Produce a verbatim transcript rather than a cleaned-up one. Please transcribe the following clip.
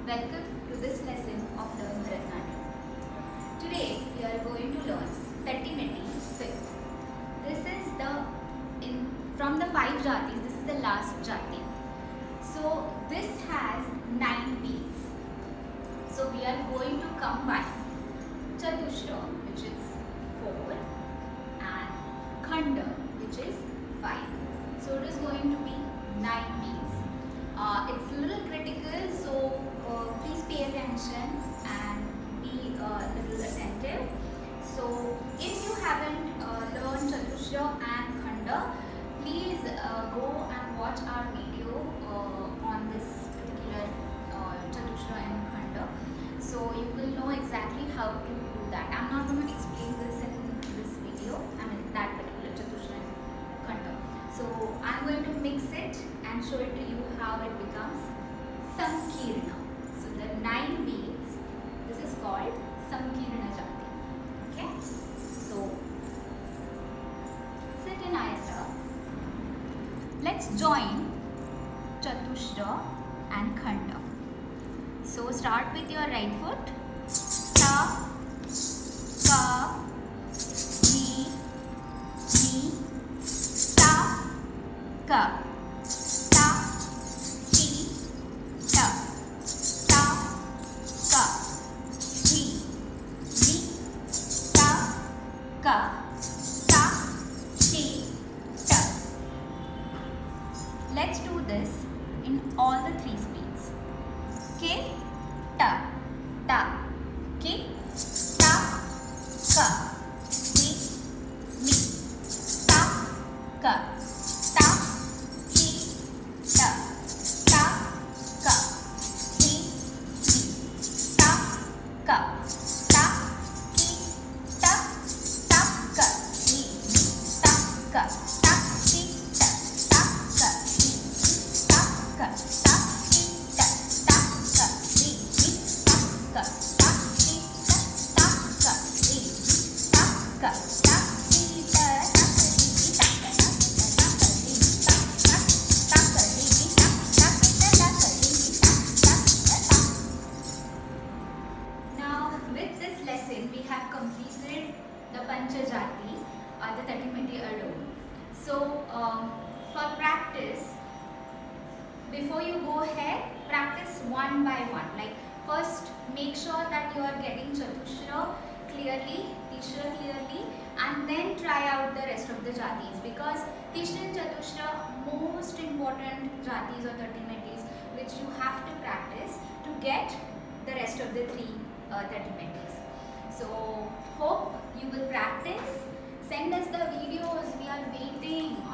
Welcome to this lesson of Learn Bharatanatyam. Today we are going to learn Tatimeti fifth. This is the in from the five jatis. This is the last jati. So this has nine beats. So we are going to combine Chatushra, which is four, and Khanda, which is five. So it is going to be nine beats. Uh, it's a little critical, so uh, please pay attention and be a uh, little attentive. So if you haven't uh, learned Chatushra and Khanda, please uh, go and watch our video uh, on this particular uh, Chatushra and Khanda. So you will know exactly how to do that. I'm not going to explain this in this video, I mean that particular Chatushra and Khanda. So I'm going to mix it and show it to you how it becomes Sankirna. So the nine beats, this is called Sankirna Jati. Okay? So sit in Ayata. Let's join Chatushra and Khanda. So start with your right foot. Ta, ka, ni, ni, ta, ka. Ka, ta, ti, ta. Let's do this in all the three speeds. Okay? Ta, ta. Okay? Ta, ka, ni, ni. Ta, ka, ta, ti, ta. Ta, ka, ni, ni. Ta, ka. Now with this lesson we have completed the Panchajati or the Tatimeti alone. So um, for practice, before you go ahead, practice one by one. Like first make sure that you are getting Chatushra clearly, Tishra clearly, and then try out the rest of the jatis, because Tishra and Chatushra most important jatis or Tatimetis which you have to practice to get the rest of the three uh, Tatimetis. So hope you will practice. Send us the videos, we are waiting